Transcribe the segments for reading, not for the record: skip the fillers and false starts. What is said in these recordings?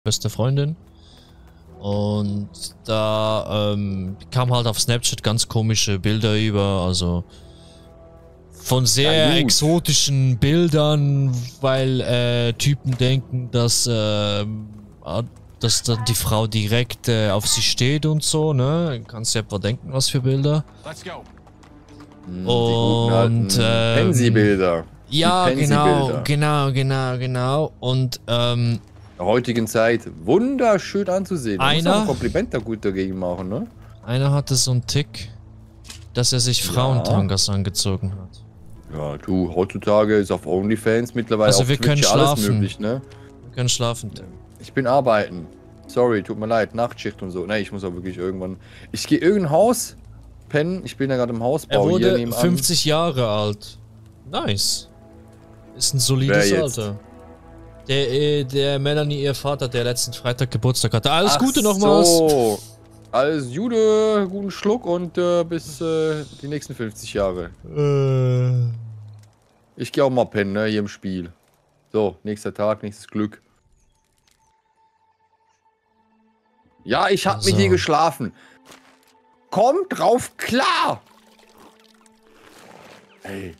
beste Freundin. Und da kam halt auf Snapchat ganz komische Bilder über, also von sehr exotischen Bildern, weil Typen denken, dass dann die Frau direkt auf sie steht und so, ne? Kannst du ja etwa denken, was für Bilder. Und Pansy-Bilder. Ja, genau. Und der heutigen Zeit wunderschön anzusehen. Man muss auch ein Kompliment da gut dagegen machen, ne? Einer hatte so einen Tick, dass er sich Frauentangas angezogen hat. Ja, du, heutzutage ist auf OnlyFans mittlerweile also auf wir Twitch können alles schlafen. möglich, ne? Wir können schlafen, Tim. Ich bin arbeiten. Sorry, tut mir leid, Nachtschicht und so. Ne, ich muss auch wirklich irgendwann... Ich gehe irgendein Haus pennen. Ich bin ja gerade im Hausbau. Er wurde hier nebenan. 50 Jahre alt. Nice. Ist ein solides Alter. Der Melanie, ihr Vater, der letzten Freitag Geburtstag hatte. Alles Gute nochmals. So. Alles Jude, guten Schluck und bis die nächsten 50 Jahre. Ich gehe auch mal pennen, ne, hier im Spiel. So, nächster Tag, nächstes Glück. Ja, ich hab mit dir geschlafen. Komm drauf klar! Ey.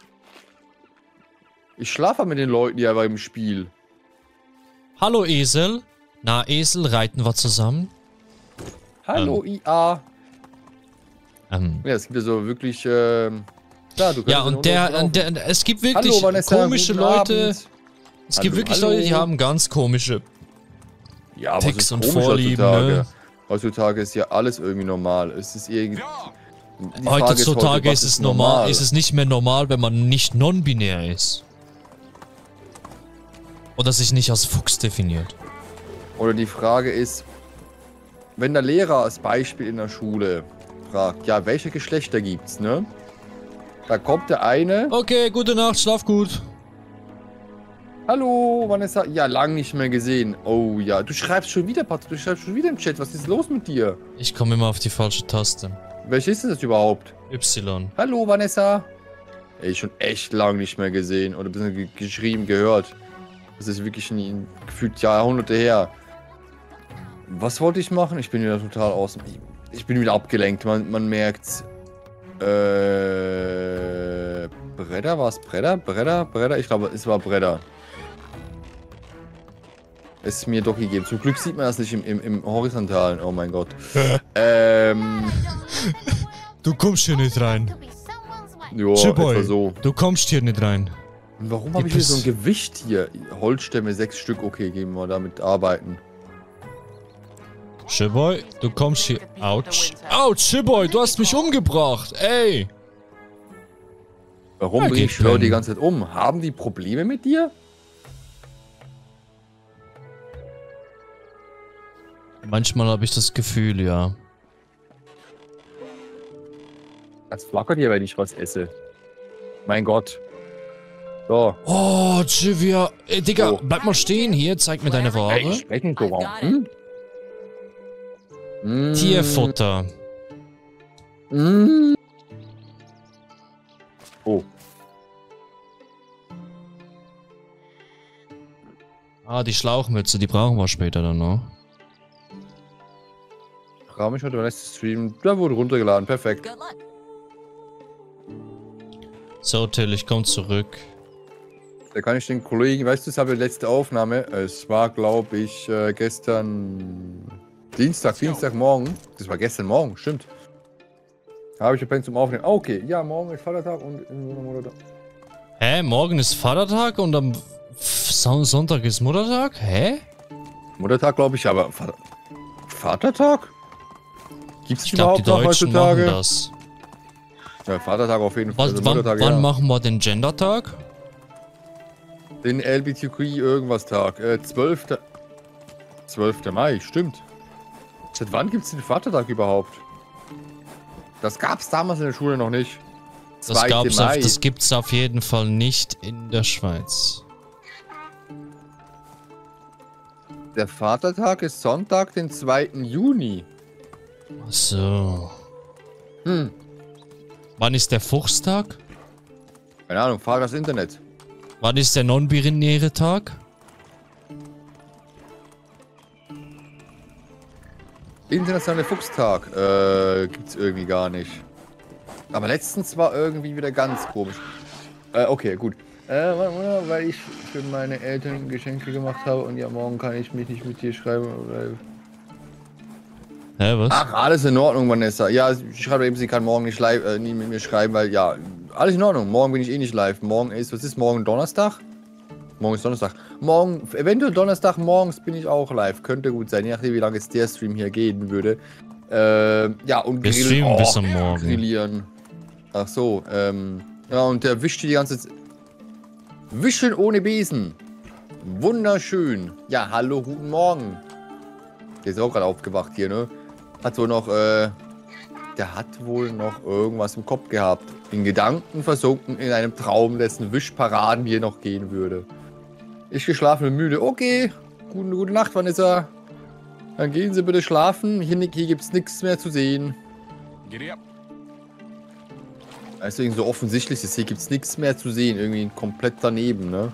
Ich schlafe mit den Leuten hier aber im Spiel. Hallo Esel. Na Esel, reiten wir zusammen? Hallo IA. Ja, es gibt ja so wirklich, klar, du ja, und es gibt wirklich komische Leute. Abend. Es gibt wirklich Leute, die haben ganz komische Ticks und Vorlieben. Ne? Heutzutage ist ja alles irgendwie normal. Es ist irgendwie... Heutzutage ist es normal. Ist es nicht mehr normal, wenn man nicht non-binär ist. Oder sich nicht als Fuchs definiert. Oder die Frage ist, wenn der Lehrer als Beispiel in der Schule fragt, ja, welche Geschlechter gibt's, ne? Da kommt der eine... Okay, gute Nacht, schlaf gut. Hallo, Vanessa. Ja, lang nicht mehr gesehen. Oh ja, du schreibst schon wieder, Patrick, du schreibst schon wieder im Chat. Was ist los mit dir? Ich komme immer auf die falsche Taste. Welche ist das überhaupt? Y. Hallo, Vanessa. Ey, schon echt lang nicht mehr gesehen oder ein bisschen geschrieben, gehört. Das ist wirklich gefühlt Jahrhunderte her. Was wollte ich machen? Ich bin wieder total außen. Ich bin wieder abgelenkt. Man merkt's. Bredder? War es Bredder? Bredder? Ich glaube, es war Bredder. Es ist mir doch gegeben. Zum Glück sieht man das nicht im Horizontalen. Oh mein Gott. Du kommst hier nicht rein. Jo, etwa so. Du kommst hier nicht rein. Und warum habe ich hier so ein Gewicht hier? Holzstämme, 6 Stück. Okay, gehen wir damit arbeiten. Shitboy, du kommst hier. Autsch. Autsch, Shitboy, du hast mich umgebracht. Ey. Warum bringe ich Leute die ganze Zeit um? Haben die Probleme mit dir? Manchmal habe ich das Gefühl, ja. Das flackert hier, wenn ich was esse. Mein Gott. So. Oh, Chivia. Ey, Digga, bleib mal stehen hier. Zeig mir deine Ware. Ey, sprechen so. Tierfutter. Oh. Ah, die Schlauchmütze, die brauchen wir später dann noch. Frage mich heute beim letzten Stream. Da wurde runtergeladen. Perfekt. So, Till, ich komm zurück. Da kann ich den Kollegen, weißt du, das habe ich letzte Aufnahme. Es war, glaube ich, gestern Dienstagmorgen. Das war gestern Morgen, stimmt. Da habe ich gepennt zum Aufnehmen. Oh, okay, ja, morgen ist Vatertag und Muttertag. Hä? Morgen ist Vatertag und am Sonntag ist Muttertag? Hä? Muttertag, glaube ich, aber Vatertag? Gibt es Ich glaube, die Deutschen machen das. Ja, Vatertag auf jeden Fall. Also wann machen wir den Gendertag? Den LGBTQ irgendwas Tag. 12. Mai, stimmt. Seit wann gibt es den Vatertag überhaupt? Das gab es damals in der Schule noch nicht. Das gibt's auf jeden Fall nicht in der Schweiz. Der Vatertag ist Sonntag, den 2. Juni. Ach so. Wann ist der Fuchstag? Keine Ahnung, frag das Internet. Wann ist der non-binäre Tag? Internationaler Fuchstag. Gibt's irgendwie gar nicht. Aber letztens war irgendwie wieder ganz komisch. Okay, gut. Weil ich für meine Eltern Geschenke gemacht habe und ja, morgen kann ich mich nicht mit dir schreiben. Hä, was? Ach, alles in Ordnung, Vanessa. Ja, ich schreibe eben, sie kann morgen nicht live, nie mit mir schreiben, weil ja, alles in Ordnung. Morgen bin ich eh nicht live. Morgen ist, was ist morgen, Donnerstag? Morgen ist Donnerstag. Morgen, eventuell Donnerstag morgens bin ich auch live. Könnte gut sein, je nachdem, wie lange jetzt der Stream hier gehen würde. Ja, und Wir streamen bis am Morgen. Grillieren. Ach so, ja, und der wischt die ganze Zeit. Wischen ohne Besen. Wunderschön. Ja, hallo, guten Morgen. Der ist auch gerade aufgewacht hier, ne? Hat wohl noch, der hat wohl noch irgendwas im Kopf gehabt. In Gedanken versunken in einem Traum, dessen Wischparaden hier noch gehen würde. Ich geschlafen und müde. Okay, gute Nacht, Vanessa. Dann gehen Sie bitte schlafen. Hier gibt's nichts mehr zu sehen. Deswegen so offensichtlich ist, hier gibt's nichts mehr zu sehen. Irgendwie komplett daneben, ne?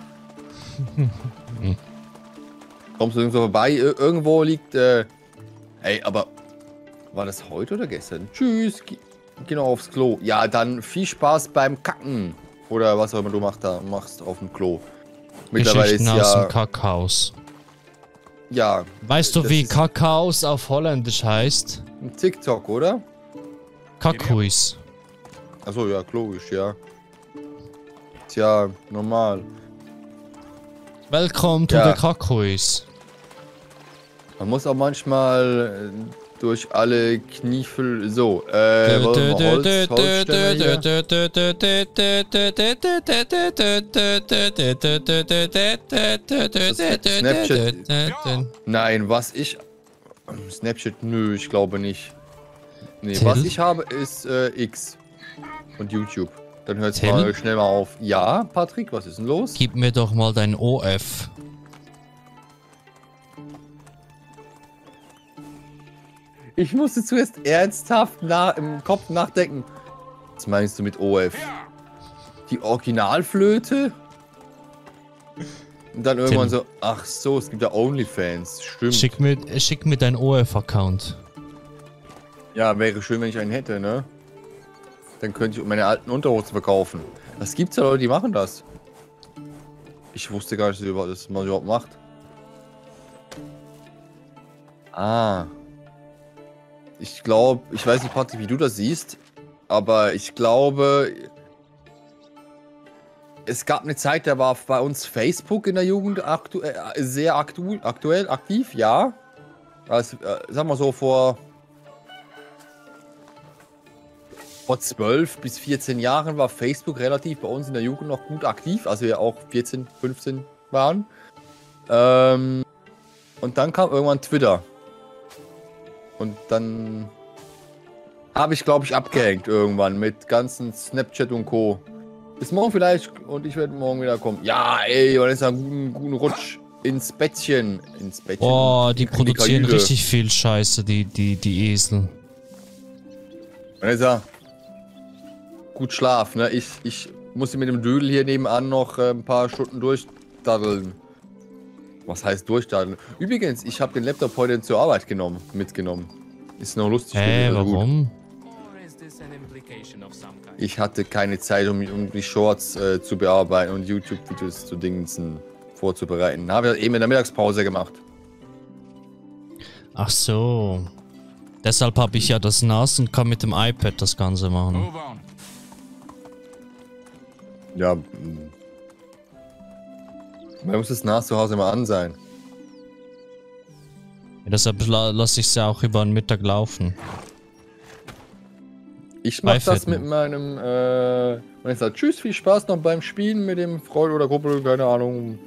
Kommst du irgendwo vorbei? Irgendwo liegt, Ey, aber... War das heute oder gestern? Tschüss. Geh noch aufs Klo. Ja, dann viel Spaß beim Kacken. Oder was auch immer du machst auf dem Klo. Mittlerweile ist aus ja... dem Kackhaus. Ja. Weißt du, wie Kackhaus auf Holländisch heißt? Ein TikTok, oder? Kackhuis. Achso, ja, logisch, ja. Tja, normal. Willkommen to the Kackhuis. Man muss auch manchmal durch alle Kniefel... So, Snapchat. Nein, was ich... Snapchat, nö, ich glaube nicht. Nee, Till? was ich habe ist X. Und YouTube. Dann hört's mal schnell mal auf. Ja, Patrick, was ist denn los? Gib mir doch mal dein OF. Ich musste zuerst ernsthaft im Kopf nachdenken. Was meinst du mit OF? Die Originalflöte? Und dann irgendwann so, ach so, es gibt ja OnlyFans. Stimmt. Schick mir dein OF-Account. Ja, wäre schön, wenn ich einen hätte, ne? Dann könnte ich meine alten Unterhosen verkaufen. Das gibt's ja Leute, die machen das. Ich wusste gar nicht, dass man überhaupt macht. Ah. Ich glaube, ich weiß nicht, Patrick, wie du das siehst, aber ich glaube, es gab eine Zeit, da war bei uns Facebook in der Jugend sehr aktuell aktiv, ja. Also, sagen wir so, vor 12 bis 14 Jahren war Facebook relativ bei uns in der Jugend noch gut aktiv, als wir auch 14, 15 waren. Und dann kam irgendwann Twitter. Und dann habe ich, glaube ich, abgehängt irgendwann mit ganzen Snapchat und Co. Bis morgen vielleicht und ich werde morgen wieder kommen. Ja, ey, und jetzt einen guten Rutsch ins Bettchen. Boah, die produzieren richtig viel Scheiße, die Esel. Vanessa, gut Schlaf, ne? Ich muss mit dem Dödel hier nebenan noch ein paar Stunden durchdaddeln. Was heißt durchdaddeln? Übrigens, ich habe den Laptop heute zur Arbeit mitgenommen. Ist noch lustig. Warum? Ich hatte keine Zeit, um die Shorts zu bearbeiten und YouTube-Videos zu Dingsen vorzubereiten. Habe ich eben in der Mittagspause gemacht. Ach so. Deshalb habe ich ja das NAS und kann mit dem iPad das Ganze machen. Ja. Man muss das NAS zu Hause immer an sein. Ja, deshalb lasse ich es ja auch über den Mittag laufen. Ich mache das mit meinem, wenn ich sage, tschüss, viel Spaß noch beim Spielen mit dem Freund oder Kumpel, keine Ahnung.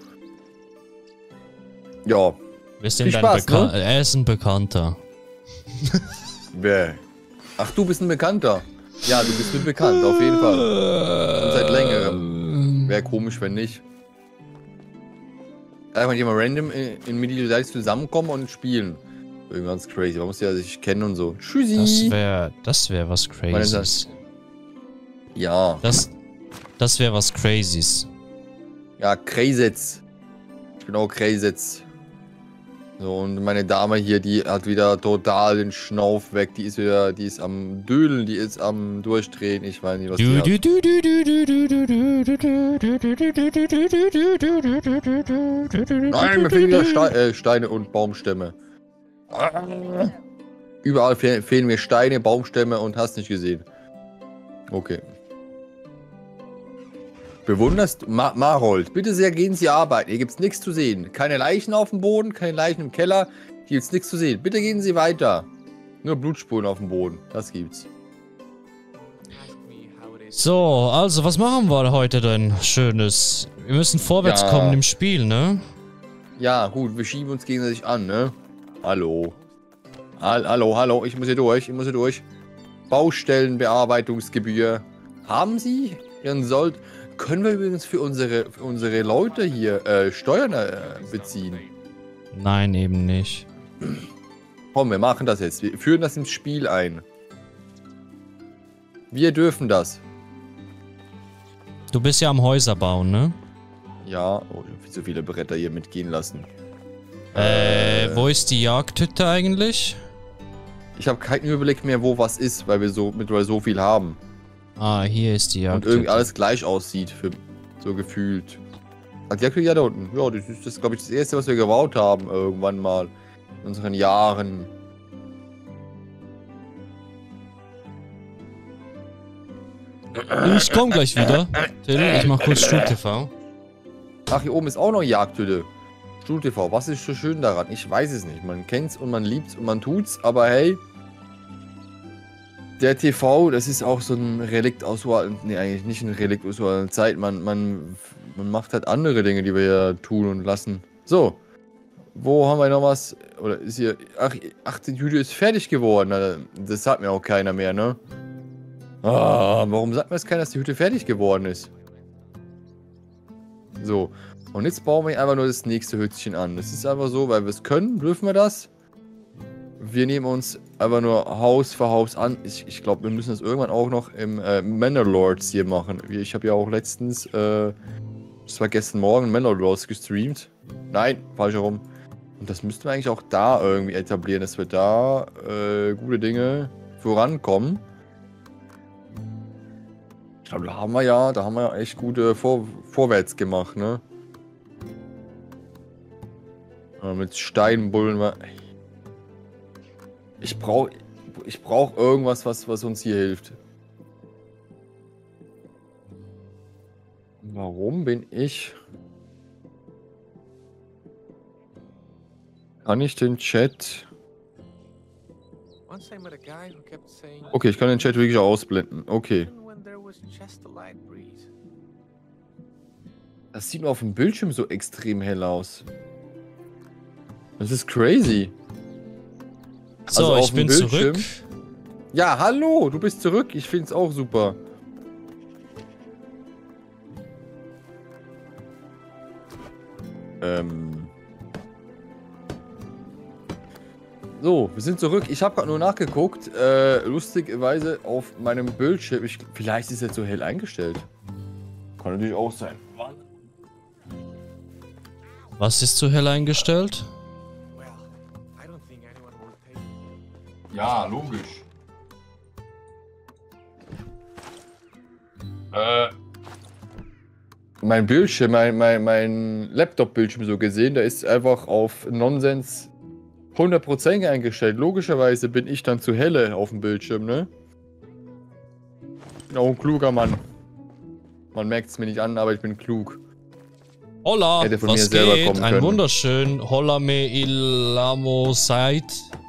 Ja. Viel Spaß, ne? Er ist ein Bekannter. Wer? Ach, du bist ein Bekannter. Ja, du bist mir bekannt, auf jeden Fall. Und seit längerem. Wäre komisch, wenn nicht. Einfach jemand random in Medieval Dice zusammenkommen und spielen. Irgendwas crazy. Man muss ja sich kennen und so. Tschüssi. Das wäre was Crazyes. Ja. Das wäre was Crazyes. Ja, Crazyes. Ich bin auch Crazyes. So, und meine Dame hier, die hat wieder total den Schnauf weg. Die ist am Dödeln, die ist am Durchdrehen. Ich weiß nicht, was die hat. Nein, mir fehlen wieder Steine und Baumstämme. Überall fehlen mir Steine, Baumstämme und hast nicht gesehen. Okay. Bewunderst Marold, bitte sehr, gehen Sie arbeiten. Hier gibt's nichts zu sehen. Keine Leichen auf dem Boden, keine Leichen im Keller. Hier gibt's nichts zu sehen. Bitte gehen Sie weiter. Nur Blutspuren auf dem Boden. Das gibt's. So, also, was machen wir heute denn Schönes? Wir müssen vorwärts kommen im Spiel, ne? Ja, gut, wir schieben uns gegenseitig an, ne? Hallo. Hallo, ich muss hier durch. Baustellenbearbeitungsgebühr. Haben Sie Ihren Sold... Können wir übrigens für unsere Leute hier Steuern beziehen? Nein, eben nicht. Komm, wir machen das jetzt. Wir führen das ins Spiel ein. Wir dürfen das. Du bist ja am Häuser bauen, ne? Ja, oh, viel zu viele Bretter hier mitgehen lassen. Wo ist die Jagdhütte eigentlich? Ich habe keinen Überblick mehr, wo was ist, weil wir mittlerweile so viel haben. Ah, hier ist die Jagdhütte. Und irgendwie alles gleich aussieht, so gefühlt. Ach, die Jagdhütte ja da unten. Ja, das ist, glaube ich, das erste, was wir gebaut haben, irgendwann mal. In unseren Jahren. Ich komm gleich wieder. Till, ich mach kurz StudTV. Ach, hier oben ist auch noch Jagdhütte. StudTV, was ist so schön daran? Ich weiß es nicht. Man kennt's und man liebt's und man tut's, aber hey. Der TV, das ist auch so ein Relikt aus ne, eigentlich nicht ein Relikt aus der Zeit. Man macht halt andere Dinge, die wir ja tun und lassen. So. Wo haben wir noch was? Oder ist hier... Ach, die Tüte ist fertig geworden. Das sagt mir auch keiner mehr, ne? Ah, warum sagt mir das keiner, dass die Hütte fertig geworden ist? So. Und jetzt bauen wir einfach nur das nächste Hütchen an. Das ist einfach so, weil wir es können, dürfen wir das. Wir nehmen uns einfach nur Haus für Haus an. Ich glaube, wir müssen das irgendwann auch noch im Manor Lords hier machen. Ich habe ja auch letztens, das war gestern Morgen, Manor Lords gestreamt. Nein, falsch herum. Und das müssten wir eigentlich auch da irgendwie etablieren, dass wir da gute Dinge vorankommen. Ich glaube, da haben wir ja echt gute vorwärts gemacht, ne? Mit Steinbullen. Ich brauch irgendwas, was uns hier hilft. Warum bin ich... Kann ich den Chat... Okay, ich kann den Chat wirklich ausblenden. Okay. Das sieht nur auf dem Bildschirm so extrem hell aus. Das ist crazy. So, also ich bin zurück. Ja, hallo, du bist zurück. Ich find's auch super. So, wir sind zurück. Ich habe gerade nur nachgeguckt. Lustigerweise auf meinem Bildschirm. Vielleicht ist er zu hell eingestellt. Kann natürlich auch sein. Was ist zu hell eingestellt? Ja, logisch. Mein Bildschirm, mein Laptop-Bildschirm so gesehen, der ist einfach auf Nonsens 100% eingestellt. Logischerweise bin ich dann zu helle auf dem Bildschirm, ne? Ich bin auch ein kluger Mann. Man merkt es mir nicht an, aber ich bin klug. Holla, hätte von was mir selber geht? kommen Ein können. wunderschön Holla me ilamo seid.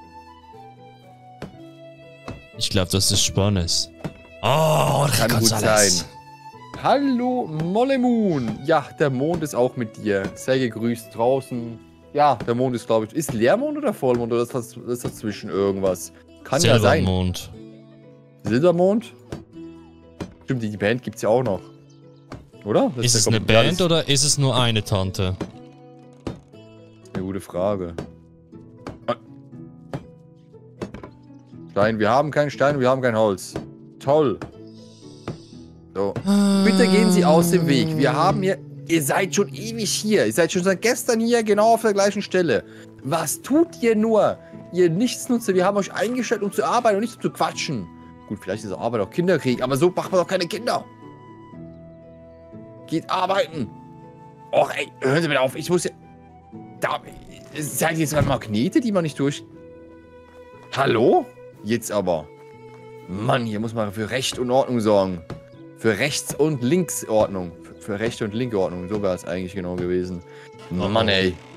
Ich glaube, das ist Spanisch. Oh, kann gut sein. Hallo, Mollemoon. Ja, der Mond ist auch mit dir. Sei gegrüßt draußen. Ja, der Mond ist, glaube ich... Ist Leermond oder Vollmond oder ist dazwischen irgendwas? Kann ja sein. Silbermond. Silbermond? Stimmt, die Band gibt's ja auch noch. Oder? Ist es eine Band oder ist es nur eine Tante? Eine gute Frage. Stein, wir haben keinen Stein, wir haben kein Holz. Toll. So. Bitte gehen Sie aus dem Weg. Wir haben hier... Ihr seid schon ewig hier. Ihr seid schon seit gestern hier, genau auf der gleichen Stelle. Was tut ihr nur? Ihr Nichtsnutzer, wir haben euch eingestellt, um zu arbeiten und nicht um zu quatschen. Gut, vielleicht ist Arbeit auch Kinderkrieg, aber so macht man doch keine Kinder. Geht arbeiten. Och, ey, hören Sie mir auf, ich muss ja... Seid ihr jetzt mal Magnete, die man nicht durch... Hallo? Jetzt aber. Mann, hier muss man für Recht und Ordnung sorgen. Für Rechts- und Linksordnung. Für Rechte und linke Ordnung, so wäre es eigentlich genau gewesen. Mann, ey.